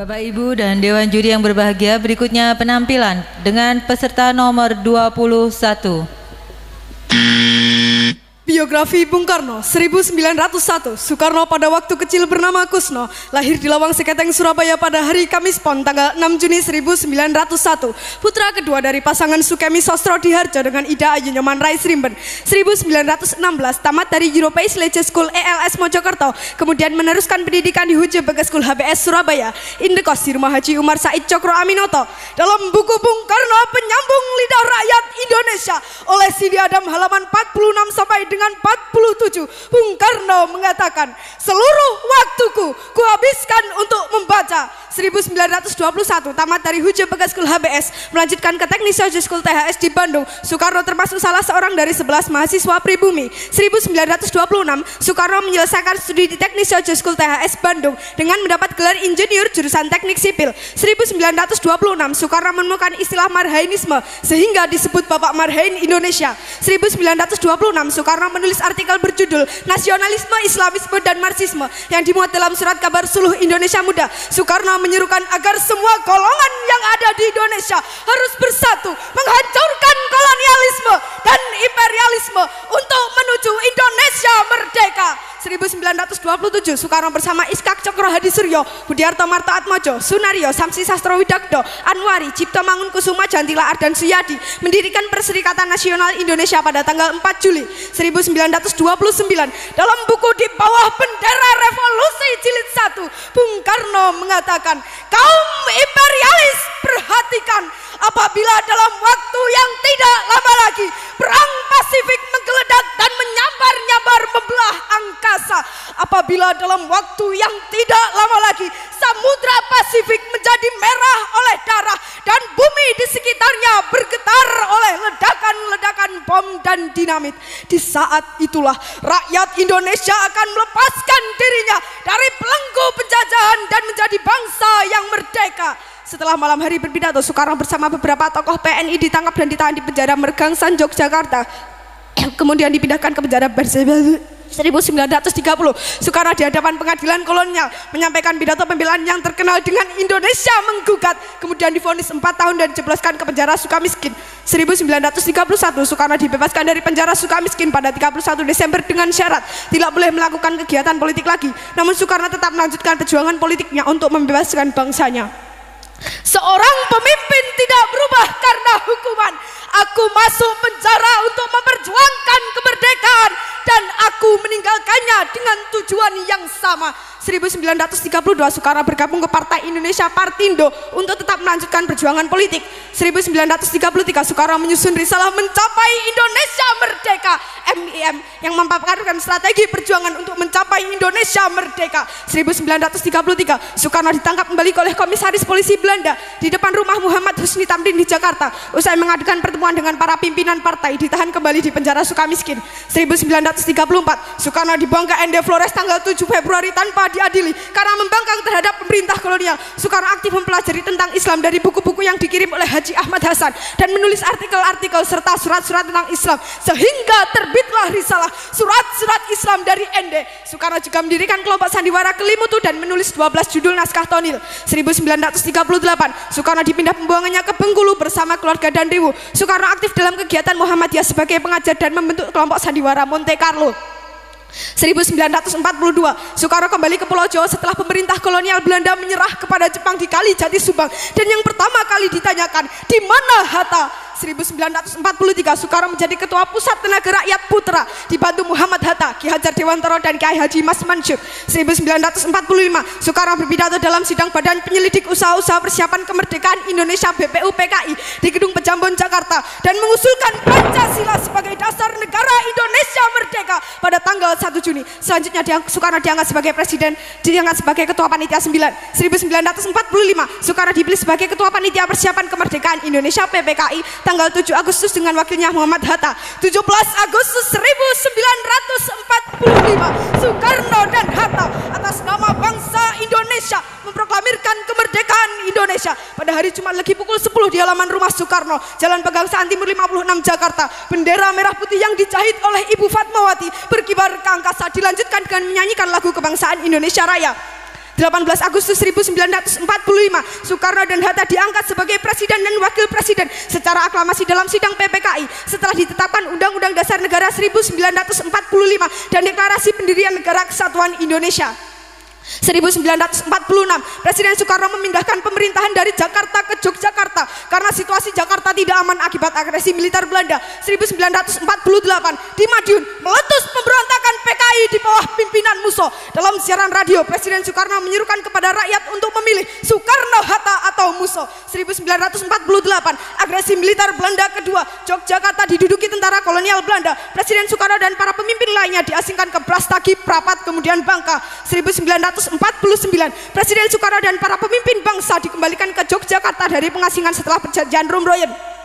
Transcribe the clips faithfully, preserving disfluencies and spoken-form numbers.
Bapak, Ibu, dan Dewan Juri yang berbahagia, berikutnya penampilan dengan peserta nomor dua puluh satu. Biografi Bung Karno seribu sembilan ratus satu. Soekarno pada waktu kecil bernama Kusno, lahir di Lawang Seketeng, Surabaya pada hari Kamis Pon tanggal enam Juni seribu sembilan ratus satu. Putra kedua dari pasangan Sukemi Sostro Diharjo dengan Ida Ayu Nyoman Rai Srimben. seribu sembilan ratus enam belas tamat dari European Leisure School E L S Mojokerto, kemudian meneruskan pendidikan di Huje Baga School H B S Surabaya. Indekos di Rumah Haji Umar Said Cokro Aminoto. Dalam buku Bung Karno Penyambung Lidah Rakyat Indonesia oleh Sidi Adam halaman empat puluh enam sampai dengan empat puluh tujuh, Bung Karno mengatakan, seluruh waktuku kuhabiskan untuk membaca. seribu sembilan ratus dua puluh satu tamat dari Huje Baga School H B S, melanjutkan ke Teknik Social School T H S di Bandung. Soekarno termasuk salah seorang dari sebelas mahasiswa pribumi. seribu sembilan ratus dua puluh enam Soekarno menyelesaikan studi di Teknik Social School T H S Bandung dengan mendapat gelar insinyur jurusan Teknik Sipil. seribu sembilan ratus dua puluh enam Soekarno menemukan istilah Marhainisme sehingga disebut Bapak Marhain Indonesia. seribu sembilan ratus dua puluh enam Soekarno menulis artikel berjudul Nasionalisme, Islamisme, dan Marxisme yang dimuat dalam surat kabar Suluh Indonesia Muda. Soekarno menyerukan agar semua golongan yang ada di Indonesia harus bersatu menghancurkan kolonialisme dan imperialisme untuk menuju Indonesia merdeka. seribu sembilan ratus dua puluh tujuh Soekarno bersama Iskak Cokro Hadi Suryo, Budiarto Marto Atmojo, Sunario, Samsi Sastro Widakdo, Anwari, Cipto Mangunkusuma, Jantila Ardan Suyadi mendirikan Perserikatan Nasional Indonesia pada tanggal empat Juli seribu sembilan ratus dua puluh sembilan. Dalam buku Di Bawah Bendera Revolusi Jilid satu, Bung Karno mengatakan, kaum imperialis perhatikan, apabila dalam waktu yang tidak lama lagi perang Pasifik menggeledak dan menyambar-nyambar membelah angkasa, apabila dalam waktu yang tidak lama lagi Samudra Pasifik menjadi merah oleh darah dan bumi di sekitarnya bergetar oleh ledakan-ledakan bom dan dinamit, di saat itulah rakyat Indonesia akan melepaskan dirinya dari belenggu penjajahan dan menjadi bangsa yang merdeka. Setelah malam hari berpidato, Soekarno bersama beberapa tokoh P N I ditangkap dan ditahan di penjara Mergangsan, Yogyakarta. Kemudian dipindahkan ke penjara Bersebelu. seribu sembilan ratus tiga puluh Soekarno di hadapan pengadilan kolonial menyampaikan pidato pembelaan yang terkenal dengan Indonesia menggugat, kemudian divonis empat tahun dan dijebloskan ke penjara Sukamiskin. seribu sembilan ratus tiga puluh satu Soekarno dibebaskan dari penjara Sukamiskin pada tiga puluh satu Desember dengan syarat tidak boleh melakukan kegiatan politik lagi. Namun Soekarno tetap melanjutkan perjuangan politiknya untuk membebaskan bangsanya. Seorang pemimpin tidak berubah karena hukuman. Aku masuk penjara untuk memperjuangkan kemerdekaan dan aku meninggalkannya dengan tujuan yang sama. seribu sembilan ratus tiga puluh dua Soekarno bergabung ke Partai Indonesia Partindo untuk tetap melanjutkan perjuangan politik. seribu sembilan ratus tiga puluh tiga Soekarno menyusun risalah Mencapai Indonesia Merdeka M I M yang memaparkan strategi perjuangan untuk mencapai Indonesia Merdeka. seribu sembilan ratus tiga puluh tiga Soekarno ditangkap kembali oleh komisaris polisi Belanda di depan rumah Muhammad Husni Tamrin di Jakarta. Usai mengadakan pertemuan dengan para pimpinan partai, ditahan kembali di penjara Sukamiskin. seribu sembilan ratus tiga puluh empat Soekarno dibuang ke Ende Flores tanggal tujuh Februari tanpa diadili karena membangkang terhadap pemerintah kolonial. Soekarno aktif mempelajari tentang Islam dari buku-buku yang dikirim oleh Haji Ahmad Hasan dan menulis artikel-artikel serta surat-surat tentang Islam sehingga terbitlah risalah Surat-Surat Islam dari Ende. Soekarno juga mendirikan kelompok sandiwara Kelimutu dan menulis dua belas judul naskah tonil. seribu sembilan ratus tiga puluh delapan Soekarno dipindah pembuangannya ke Bengkulu bersama keluarga dan Riwu. Soekarno aktif dalam kegiatan Muhammadiyah sebagai pengajar dan membentuk kelompok sandiwara Monte Carlo. seribu sembilan ratus empat puluh dua Soekarno kembali ke Pulau Jawa setelah pemerintah kolonial Belanda menyerah kepada Jepang di Kali Jati Subang, dan yang pertama kali ditanyakan, di mana Hatta? seribu sembilan ratus empat puluh tiga Soekarno menjadi ketua Pusat Tenaga Rakyat Putra dibantu Muhammad Hatta, Ki Hajar Dewantara, dan Kiai Haji Mas Mansur. seribu sembilan ratus empat puluh lima Soekarno berpidato dalam sidang Badan Penyelidik Usaha-Usaha Persiapan Kemerdekaan Indonesia B P U P K I di Gedung Pejambon Jakarta dan mengusulkan Pancasila sebagai dasar negara Indonesia merdeka pada tanggal satu Juni. Selanjutnya Soekarno diangkat sebagai presiden, diangkat sebagai ketua panitia sembilan. seribu sembilan ratus empat puluh lima Soekarno dipilih sebagai ketua panitia persiapan kemerdekaan Indonesia P P K I tanggal tujuh Agustus dengan wakilnya Muhammad Hatta. tujuh belas Agustus seribu sembilan ratus empat puluh lima Soekarno dan Hatta atas nama bangsa Indonesia memproklamirkan kemerdekaan Indonesia. Pada hari Jumat Legi pukul sepuluh di halaman rumah Soekarno, Jalan Pegangsaan Timur lima puluh enam Jakarta, bendera merah putih yang dijahit oleh Ibu Fatmawati berkibar ke angkasa, dilanjutkan dengan menyanyikan lagu kebangsaan Indonesia Raya. delapan belas Agustus seribu sembilan ratus empat puluh lima, Soekarno dan Hatta diangkat sebagai Presiden dan Wakil Presiden secara aklamasi dalam sidang P P K I setelah ditetapkan Undang-Undang Dasar Negara seribu sembilan ratus empat puluh lima dan Deklarasi Pendirian Negara Kesatuan Indonesia. seribu sembilan ratus empat puluh enam, Presiden Soekarno memindahkan pemerintahan dari Jakarta ke Yogyakarta karena situasi Jakarta tidak aman akibat agresi militer Belanda. seribu sembilan ratus empat puluh delapan, di Madiun meletus pemberontakan P K I di bawah pimpinan Musso. Dalam siaran radio, Presiden Soekarno menyuruhkan kepada rakyat untuk memilih Soekarno, Hatta atau Musso. seribu sembilan ratus empat puluh delapan, agresi militer Belanda kedua, Yogyakarta diduduki tentara kolonial Belanda. Presiden Soekarno dan para pemimpin lainnya diasingkan ke Brastagi, Prapat, kemudian Bangka. seribu sembilan ratus empat puluh sembilan, Presiden Soekarno dan para pemimpin bangsa dikembalikan ke Yogyakarta dari pengasingan setelah perjanjian Rumroyen.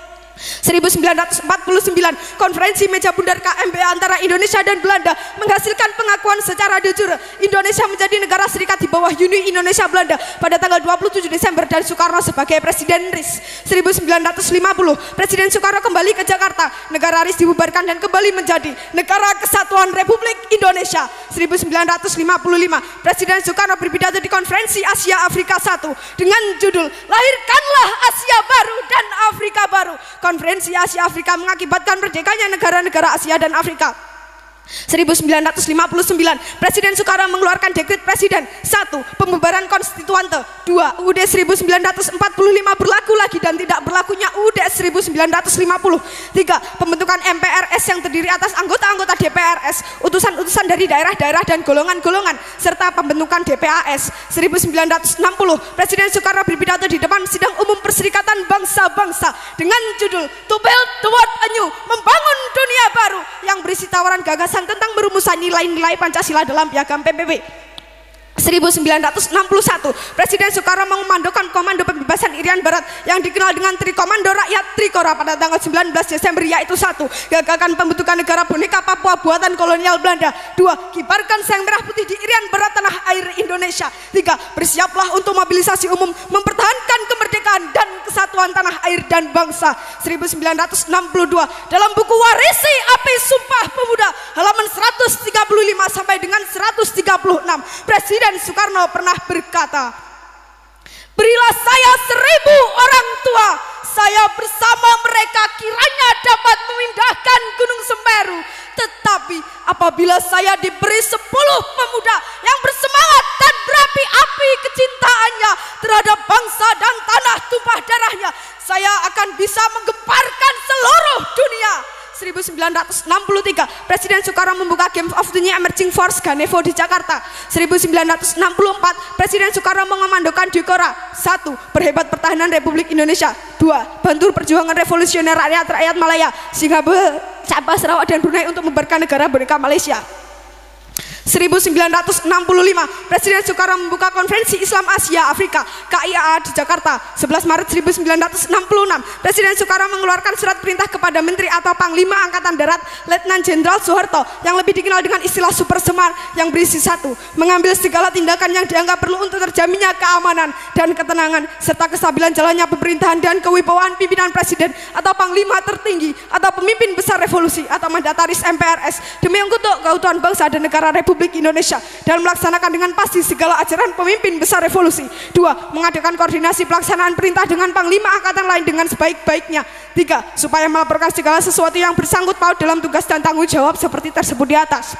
seribu sembilan ratus empat puluh sembilan, konferensi meja bundar K M B antara Indonesia dan Belanda menghasilkan pengakuan secara de jure Indonesia menjadi negara serikat di bawah Uni Indonesia Belanda pada tanggal dua puluh tujuh Desember dan Soekarno sebagai Presiden R I S. seribu sembilan ratus lima puluh, Presiden Soekarno kembali ke Jakarta, negara R I S dibubarkan dan kembali menjadi Negara Kesatuan Republik Indonesia. seribu sembilan ratus lima puluh lima, Presiden Soekarno berpidato di konferensi Asia Afrika satu dengan judul Lahirkanlah Asia Baru dan Afrika Baru. Konferensi Asia Afrika mengakibatkan merdekanya negara-negara Asia dan Afrika. seribu sembilan ratus lima puluh sembilan, Presiden Soekarno mengeluarkan dekret Presiden. Satu, Pembubaran Konstituante. Dua, U U D seribu sembilan ratus empat puluh lima berlaku lagi dan tidak berlakunya U U D seribu sembilan ratus lima puluh. Tiga, Pembentukan M P R S yang terdiri atas anggota-anggota D P R S, utusan-utusan dari daerah-daerah dan golongan-golongan, serta pembentukan D P A S. seribu sembilan ratus enam puluh, Presiden Soekarno berpidato di depan Sidang Umum Perserikatan Bangsa-Bangsa dengan judul To Build the World Anew, membangun dunia baru, yang berisi tawaran gagasan tentang merumusan nilai-nilai Pancasila dalam piagam P B B. seribu sembilan ratus enam puluh satu, Presiden Soekarno mengomandokan Komando Pembebasan Irian Barat yang dikenal dengan Trikomando Rakyat Trikora pada tanggal sembilan belas Desember, yaitu satu, Gagakan pembentukan negara boneka Papua buatan kolonial Belanda. Dua, Kibarkan sang merah putih di Irian Barat tanah air Indonesia. Tiga, Bersiaplah untuk mobilisasi umum mempertahankan kemerdekaan dan kesatuan tanah air dan bangsa. seribu sembilan ratus enam puluh dua, dalam buku Warisi Api Sumpah Pemuda halaman seratus tiga puluh lima sampai dengan seratus tiga puluh enam, Presiden Dan Soekarno pernah berkata, berilah saya seribu orang tua, saya bersama mereka kiranya dapat memindahkan Gunung Semeru. Tetapi apabila saya diberi sepuluh pemuda yang bersemangat dan berapi-api kecintaannya terhadap bangsa dan tanah tumpah darahnya, saya akan bisa menggemparkan seluruh dunia. seribu sembilan ratus enam puluh tiga, Presiden Soekarno membuka Game of the New Emerging Force Ganevo di Jakarta. seribu sembilan ratus enam puluh empat, Presiden Soekarno mengomandokan Dikora. Satu, Perhebat Pertahanan Republik Indonesia. Dua, Bantu perjuangan revolusioner rakyat-rakyat Malaya, Singapura, Sabah, Sarawak, dan Brunei untuk membubarkan negara boneka Malaysia. seribu sembilan ratus enam puluh lima, Presiden Soekarno membuka Konferensi Islam Asia Afrika K I A A di Jakarta. sebelas Maret seribu sembilan ratus enam puluh enam, Presiden Soekarno mengeluarkan surat perintah kepada Menteri atau Panglima Angkatan Darat Letnan Jenderal Soeharto yang lebih dikenal dengan istilah Super Semar, yang berisi satu, mengambil segala tindakan yang dianggap perlu untuk terjaminnya keamanan dan ketenangan serta kestabilan jalannya pemerintahan dan kewibawaan pimpinan Presiden atau Panglima tertinggi atau pemimpin besar revolusi atau mandataris M P R S demi untuk keutuhan bangsa dan negara Republik Indonesia dan melaksanakan dengan pasti segala ajaran pemimpin besar revolusi. Dua, mengadakan koordinasi pelaksanaan perintah dengan Panglima Angkatan lain dengan sebaik-baiknya. Tiga, supaya melaporkan segala sesuatu yang bersangkut paut dalam tugas dan tanggung jawab seperti tersebut di atas.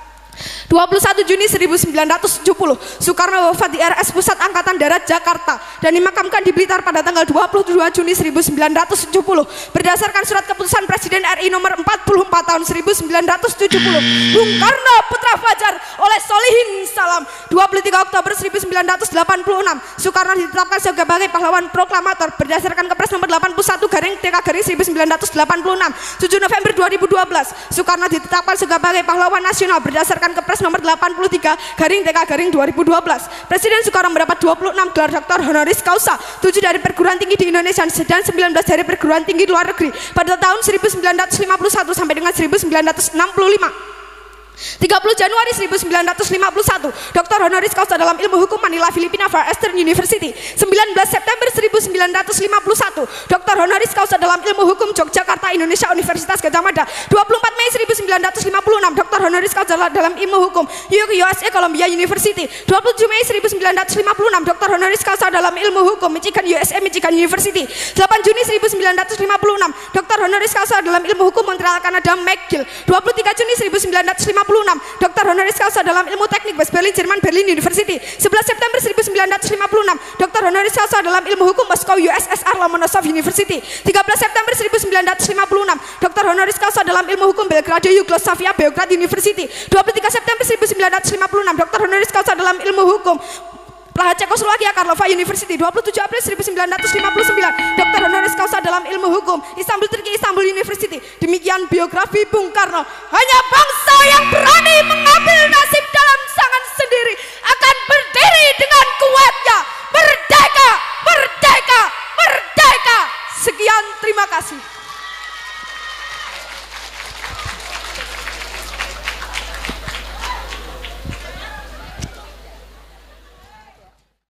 dua puluh satu Juni seribu sembilan ratus tujuh puluh, Soekarno wafat di R S Pusat Angkatan Darat Jakarta dan dimakamkan di Blitar pada tanggal dua puluh dua Juni seribu sembilan ratus tujuh puluh berdasarkan surat keputusan Presiden R I nomor empat puluh empat tahun seribu sembilan ratus tujuh puluh. Bung Karno Putra Fajar oleh Solihin Salam. Dua puluh tiga Oktober seribu sembilan ratus delapan puluh enam, Soekarno ditetapkan sebagai pahlawan proklamator berdasarkan Kepres nomor delapan puluh satu garing T K garing seribu sembilan ratus delapan puluh enam. tujuh November dua ribu dua belas, Soekarno ditetapkan sebagai pahlawan nasional berdasarkan Kepres nomor delapan puluh tiga garing T K garing dua ribu dua belas. Presiden Soekarno mendapat dua puluh enam gelar doktor honoris causa, tujuh dari perguruan tinggi di Indonesia dan sembilan belas dari perguruan tinggi luar negeri pada tahun seribu sembilan ratus lima puluh satu sampai dengan seribu sembilan ratus enam puluh lima. tiga puluh Januari seribu sembilan ratus lima puluh satu, doktor honoris causa dalam ilmu hukum Manila, Filipina, Far Eastern University. Sembilan belas September seribu sembilan ratus lima puluh satu, doktor honoris causa dalam ilmu hukum Yogyakarta, Indonesia, Universitas Gadjah Mada. Dua puluh empat Mei seribu sembilan ratus lima puluh enam, doktor honoris causa dalam ilmu hukum U S A, Columbia University. Dua puluh tujuh Mei seribu sembilan ratus lima puluh enam, doktor honoris causa dalam ilmu hukum Michigan U S A, Michigan University. Delapan Juni seribu sembilan ratus lima puluh enam, doktor honoris causa dalam ilmu hukum Montreal, Kanada, McGill. Dua puluh tiga Juni seribu sembilan ratus lima puluh enam, doktor honoris causa dalam ilmu teknik West Berlin, Jerman, Berlin University. sebelas September seribu sembilan ratus lima puluh enam, doktor honoris causa dalam ilmu hukum Moskow, U S S R, Lomonosov University. tiga belas September seribu sembilan ratus lima puluh enam, doktor honoris causa dalam ilmu hukum Belgrade, Yugoslavia, Beograd University. dua puluh tiga September seribu sembilan ratus lima puluh enam, doktor honoris causa dalam ilmu hukum Praha, Cekoslovakia, Karlova University. Dua puluh tujuh April seribu sembilan ratus lima puluh sembilan, doktor honoris causa dalam ilmu hukum Istanbul, Turki, Istanbul University. Demikian biografi Bung Karno. Hanya bangsa yang berani mengambil nasib dalam tangan sendiri akan berdiri dengan kuatnya. Merdeka, merdeka, merdeka. Sekian, terima kasih.